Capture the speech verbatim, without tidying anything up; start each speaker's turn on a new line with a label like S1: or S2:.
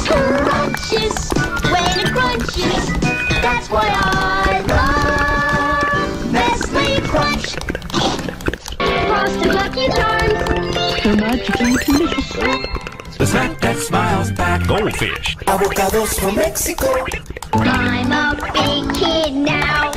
S1: Crunches when it crunches. That's why I love Nestle Crunch. Frosted Lucky Charms.
S2: So magically delicious.
S3: The snack that smiles back. Goldfish.
S4: Avocados from Mexico.
S1: I'm a big kid now.